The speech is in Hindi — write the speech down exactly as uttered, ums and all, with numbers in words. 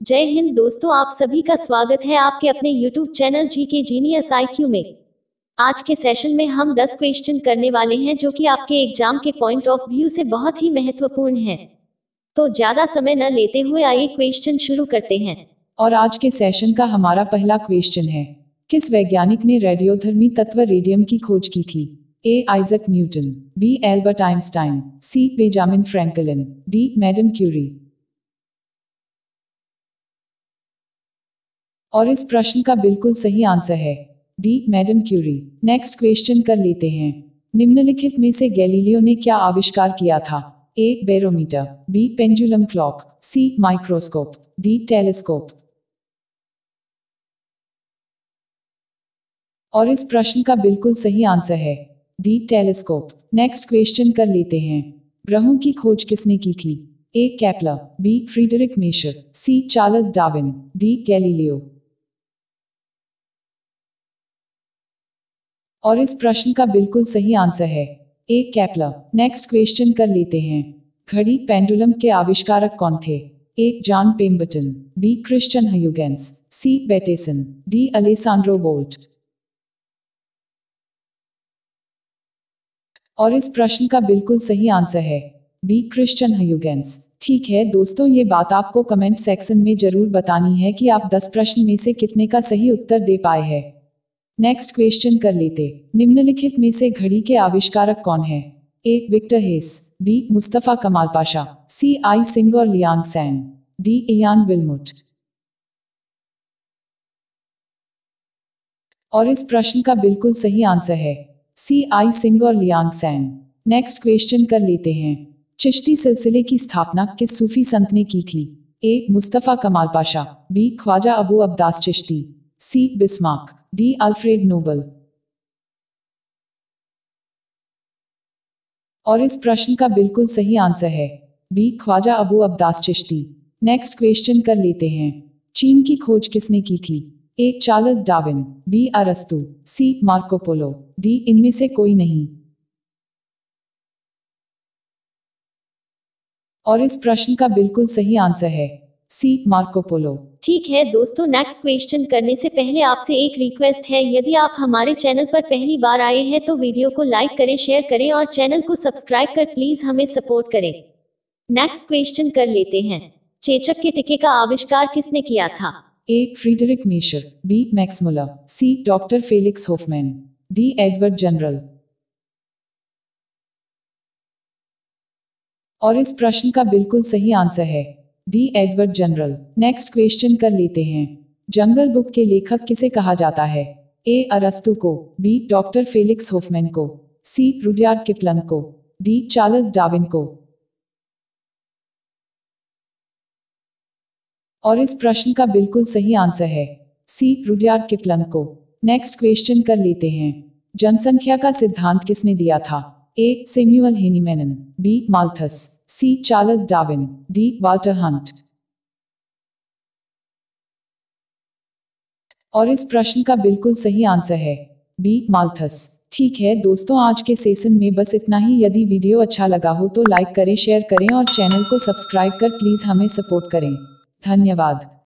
जय हिंद दोस्तों, आप सभी का स्वागत है आपके अपने यूट्यूब चैनल जी के जीनियस आई क्यू में। आज के सेशन में हम दस क्वेश्चन करने वाले हैं जो कि आपके एग्जाम के पॉइंट ऑफ व्यू से बहुत ही महत्वपूर्ण हैं। तो ज्यादा समय न लेते हुए आइए क्वेश्चन शुरू करते हैं। और आज के सेशन का हमारा पहला क्वेश्चन है, किस वैज्ञानिक ने रेडियोधर्मी तत्व रेडियम की खोज की थी? A. Isaac Newton, B. Albert Einstein, C. Benjamin Franklin, D. Madam Curie. और इस प्रश्न का बिल्कुल सही आंसर है D. Madam Curie. Next question कर लेते हैं, निम्नलिखित में से गैलीलियो ने क्या आविष्कार किया था? A. Barometer, B. Pendulum clock, C. Microscope, D. Telescope. और इस प्रश्न का बिल्कुल सही आंसर है डी. टेलीस्कोप। नेक्स्ट क्वेश्चन कर लेते हैं, ग्रहों की खोज किसने की थी? A. Kepler, B. Friedrich Miescher, C. Charles Darwin, D. Galileo. और इस प्रश्न का बिल्कुल सही आंसर है ए. केपलर। नेक्स्ट क्वेश्चन कर लेते हैं, घड़ी पेंडुलम के आविष्कारक कौन थे? A. John Pemberton, B. Christiaan Huygens, C. Bateson, D. Alessandro Volt. और इस प्रश्न का बिल्कुल सही आंसर है बी. क्रिश्चियन ह्यूगेंस। ठीक है दोस्तों, ये बात आपको कमेंट सेक्शन में जरूर बतानी है कि आप दस प्रश्न में से कितने का सही उत्तर दे पाए हैं। नेक्स्ट क्वेश्चन कर लेते, निम्नलिखित में से घड़ी के आविष्कारक कौन है? A. Victor Hess, B. Mustafa Kemal Pasha, C. Yi Xing और Liang San, D. Ian Wilmut. और इस प्रश्न का बिल्कुल सही आंसर है सी. आई सिंग और लियांग सैन। नेक्स्ट क्वेश्चन कर लेते हैं, चिश्ती सिलसिले की स्थापना किस सूफी संत ने की थी? A. Mustafa Kemal Pasha, B. Khwaja Abu Abbas Chishti, C. Bismarck, D. Alfred Nobel. और इस प्रश्न का बिल्कुल सही आंसर है B. Khwaja Abu Abbas Chishti. Next question कर लेते हैं, चीन की खोज किसने की थी? ए. Charles Darwin, B. अरस्तु, सी. Marco Polo, D. इनमें से कोई नहीं। और इस प्रश्न का बिल्कुल सही आंसर है सी. Marco Polo. ठीक है दोस्तों, नेक्स्ट क्वेश्चन करने से पहले आपसे एक रिक्वेस्ट है, यदि आप हमारे चैनल पर पहली बार आए हैं तो वीडियो को लाइक करें, शेयर करें और चैनल को सब्सक्राइब कर प्लीज हमें सपोर्ट करें। नेक्स्ट क्वेश्चन कर लेते हैं, चेचक के टिके का आविष्कार किसने किया था? A. Friedrich Miescher, B. Max Muller, C. Doctor Felix Hoffmann, D. Edward Jenner. और इस प्रश्न का बिल्कुल सही आंसर है D. Edward Jenner. Next question कर लेते हैं, जंगल बुक के लेखक किसे कहा जाता है? ए. अरस्तु को, बी. डॉक्टर फेलिक्स होफमैन को, सी. रुडयार्ड किपलंग को, डी. चार्ल्स डार्विन को। और इस प्रश्न का बिल्कुल सही आंसर है सी. रुडयार्ड किपलंग को। नेक्स्ट क्वेश्चन कर लेते हैं, जनसंख्या का सिद्धांत किसने दिया था? A. Samuel Hahnemann, B. Malthus, C. Charles Darwin, D. Walter Hunt. और इस प्रश्न का बिल्कुल सही आंसर है बी. माल्थस। ठीक है दोस्तों, आज के सेशन में बस इतना ही। यदि वीडियो अच्छा लगा हो तो लाइक करें, शेयर करें और चैनल को सब्सक्राइब कर प्लीज हमें सपोर्ट करें। धन्यवाद।